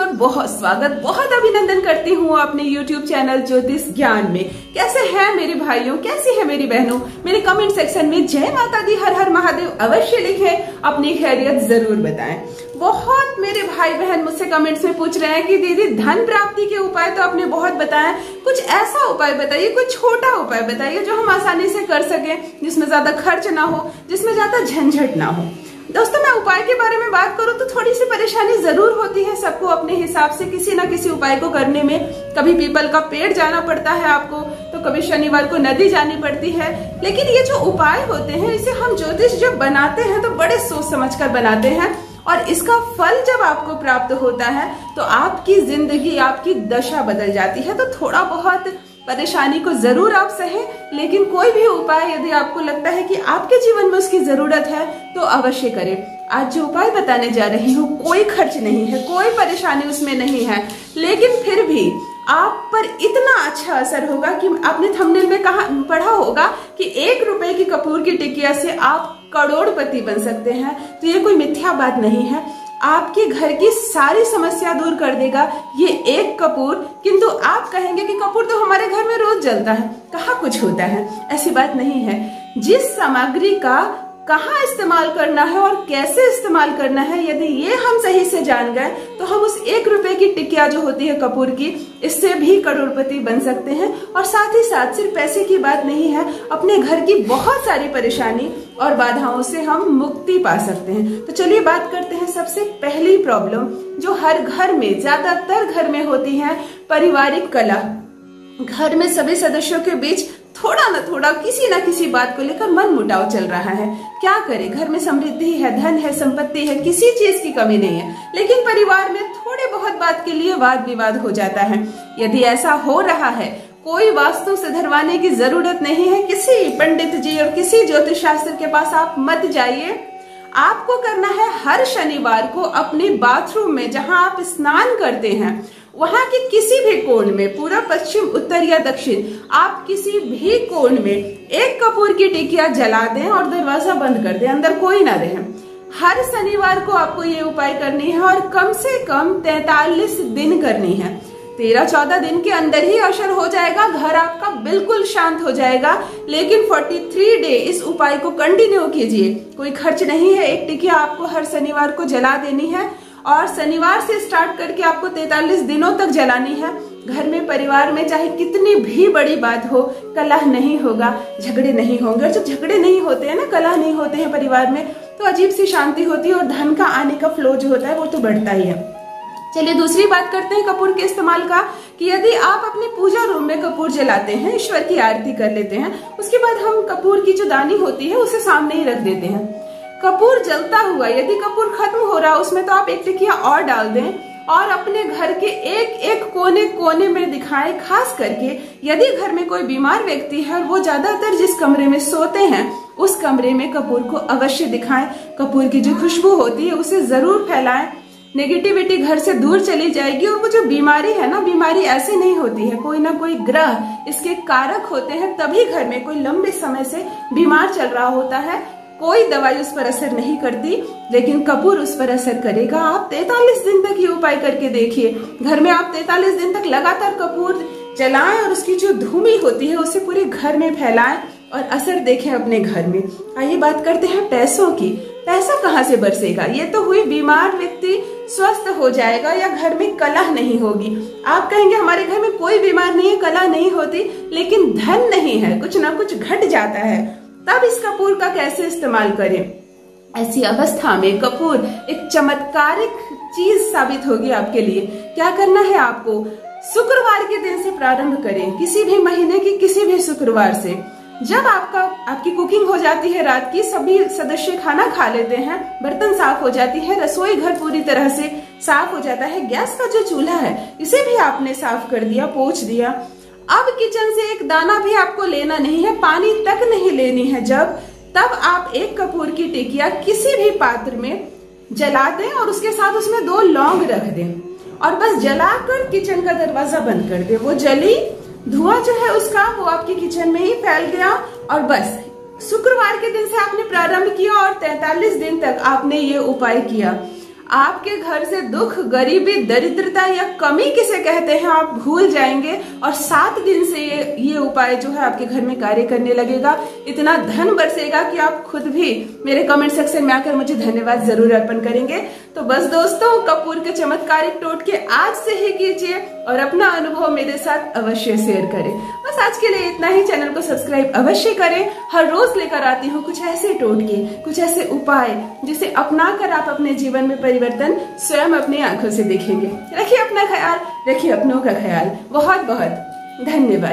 और बहुत स्वागत, बहुत अभिनंदन करती हूँ अपने YouTube चैनल ज्योतिष ज्ञान में। कैसे हैं मेरे भाइयों, कैसी है मेरी बहनों? मेरे कमेंट सेक्शन में जय माता दी, हर हर महादेव अवश्य लिखें, अपनी खैरियत जरूर बताएं। बहुत मेरे भाई बहन मुझसे कमेंट्स में पूछ रहे हैं कि दीदी धन प्राप्ति के उपाय तो आपने बहुत बताए, कुछ ऐसा उपाय बताइए, कुछ छोटा उपाय बताइए जो हम आसानी से कर सकें, जिसमें ज्यादा खर्च ना हो, जिसमें ज्यादा झंझट ना हो। दोस्तों, मैं उपाय के बारे में बात करूं तो थोड़ी सी परेशानी जरूर होती है सबको अपने हिसाब से किसी ना किसी उपाय को करने में। कभी पीपल का पेड़ जाना पड़ता है आपको, तो कभी शनिवार को नदी जानी पड़ती है। लेकिन ये जो उपाय होते हैं इसे हम ज्योतिष जब बनाते हैं तो बड़े सोच समझकर बनाते हैं, और इसका फल जब आपको प्राप्त होता है तो आपकी जिंदगी, आपकी दशा बदल जाती है। तो थोड़ा बहुत परेशानी को जरूर आप सहें, लेकिन कोई भी उपाय यदि आपको लगता है कि आपके जीवन में उसकी जरूरत है तो अवश्य करें। आज जो उपाय बताने जा रही हूँ कोई खर्च नहीं है, कोई परेशानी उसमें नहीं है, लेकिन फिर भी आप पर इतना अच्छा असर होगा कि आपने थंबनेल में पढ़ा होगा कि 1 रुपए की कपूर की टिकिया से आप करोड़पति बन सकते हैं। तो ये कोई मिथ्या बात नहीं है, आपके घर की सारी समस्या दूर कर देगा ये एक कपूर। किंतु आप कहेंगे कि कपूर तो हमारे घर में रोज जलता है, कहाँ कुछ होता है। ऐसी बात नहीं है। जिस सामग्री का कहाँ इस्तेमाल करना है और कैसे इस्तेमाल करना है, यदि ये हम सही से जान गए तो हम उस 1 रुपए की टिकिया जो होती है कपूर की, इससे भी करोड़पति बन सकते हैं। और साथ ही साथ सिर्फ पैसे की बात नहीं है, अपने घर की बहुत सारी परेशानी और बाधाओं से हम मुक्ति पा सकते हैं। तो चलिए बात करते हैं सबसे पहली प्रॉब्लम जो हर घर में, ज्यादातर घर में होती है, पारिवारिक कलह। घर में सभी सदस्यों के बीच थोड़ा न थोड़ा किसी न किसी बात को लेकर मन मुटाव चल रहा है। क्या करें? घर में समृद्धि है, धन है, संपत्ति है, किसी चीज की कमी नहीं है, लेकिन परिवार में थोड़े बहुत बात के लिए वाद विवाद हो जाता है। यदि ऐसा हो रहा है, कोई वास्तु से धरवाने की जरूरत नहीं है, किसी पंडित जी और किसी ज्योतिष शास्त्र के पास आप मत जाइए। आपको करना है हर शनिवार को अपने बाथरूम में, जहां आप स्नान करते हैं, वहां के किसी भी कोण में, पूर्व, पश्चिम, उत्तर या दक्षिण, आप किसी भी कोण में 1 कपूर की टिकिया जला दें और दरवाजा बंद कर दें, अंदर कोई ना रहे। हर शनिवार को आपको ये उपाय करनी है और कम से कम 43 दिन करनी है। 13-14 दिन के अंदर ही असर हो जाएगा, घर आपका बिल्कुल शांत हो जाएगा। लेकिन 43 डे इस उपाय को कंटिन्यू कीजिए, कोई खर्च नहीं है। 1 टिकिया आपको हर शनिवार को जला देनी है और शनिवार से स्टार्ट करके आपको 43 दिनों तक जलानी है। घर में, परिवार में चाहे कितनी भी बड़ी बात हो, कलह नहीं होगा, झगड़े नहीं होंगे। और जब झगड़े नहीं होते हैं ना, कलह नहीं होते हैं परिवार में, तो अजीब सी शांति होती है और धन का आने का फ्लो जो होता है वो तो बढ़ता ही है। चलिए दूसरी बात करते हैं कपूर के इस्तेमाल का, कि यदि आप अपने पूजा रूम में कपूर जलाते हैं, ईश्वर की आरती कर लेते हैं, उसके बाद हम कपूर की जो दानी होती है उसे सामने ही रख देते हैं। कपूर जलता हुआ यदि कपूर खत्म हो रहा उसमें, तो आप 1 टिकिया और डाल दें और अपने घर के एक कोने कोने में दिखाएं। खास करके यदि घर में कोई बीमार व्यक्ति है और वो ज्यादातर जिस कमरे में सोते हैं उस कमरे में कपूर को अवश्य दिखाएं। कपूर की जो खुशबू होती है उसे जरूर फैलाएं। नेगेटिविटी घर से दूर चली जाएगी। और वो जो बीमारी है ना, बीमारी ऐसे नहीं होती है, कोई ना कोई ग्रह इसके कारक होते हैं, तभी घर में कोई लंबे समय से बीमार चल रहा होता है। कोई दवाई उस पर असर नहीं करती, लेकिन कपूर उस पर असर करेगा। आप 43 दिन तक ये उपाय करके देखिए। घर में आप 43 दिन तक लगातार कपूर जलाएं और उसकी जो धूमी होती है उसे पूरे घर में फैलाएं और असर देखें अपने घर में। आइए बात करते हैं पैसों की। पैसा कहाँ से बरसेगा? ये तो हुई बीमार व्यक्ति स्वस्थ हो जाएगा या घर में कलह नहीं होगी। आप कहेंगे हमारे घर में कोई बीमार नहीं है, कलह नहीं होती, लेकिन धन नहीं है, कुछ ना कुछ घट जाता है। तब इस कपूर का कैसे इस्तेमाल करें? ऐसी अवस्था में कपूर एक चमत्कारिक चीज साबित होगी आपके लिए। क्या करना है आपको? शुक्रवार के दिन से प्रारंभ करें, किसी भी महीने की किसी भी शुक्रवार से। जब आपकी कुकिंग हो जाती है, रात की सभी सदस्य खाना खा लेते हैं, बर्तन साफ हो जाती है, रसोई घर पूरी तरह से साफ हो जाता है, गैस का जो चूल्हा है इसे भी आपने साफ कर दिया, पोंछ दिया। अब किचन से एक दाना भी आपको लेना नहीं है, पानी तक नहीं लेनी है। तब आप 1 कपूर की टिकिया किसी भी पात्र में जला दें और उसके साथ उसमें 2 लौंग रख दें और बस जलाकर किचन का दरवाजा बंद कर दें। वो जली, धुआं जो है उसका वो आपके किचन में ही फैल गया। और बस शुक्रवार के दिन से आपने प्रारंभ किया और 43 दिन तक आपने ये उपाय किया। आपके घर से दुख, गरीबी, दरिद्रता या कमी किसे कहते हैं आप भूल जाएंगे और 7 दिन से ये उपाय जो है आपके घर में कार्य करने लगेगा। इतना धन बरसेगा कि आप खुद भी मेरे कमेंट सेक्शन में आकर मुझे धन्यवाद जरूर अर्पण करेंगे। तो बस दोस्तों, कपूर के चमत्कारिक टोटके आज से ही कीजिए और अपना अनुभव मेरे साथ अवश्य शेयर करें। बस आज के लिए इतना ही। चैनल को सब्सक्राइब अवश्य करें। हर रोज लेकर आती हूँ कुछ ऐसे टोटके, कुछ ऐसे उपाय जिसे अपनाकर आप अपने जीवन में परिवर्तन स्वयं अपनी आंखों से देखेंगे। रखिए अपना ख्याल, रखिए अपनों का ख्याल। बहुत बहुत धन्यवाद।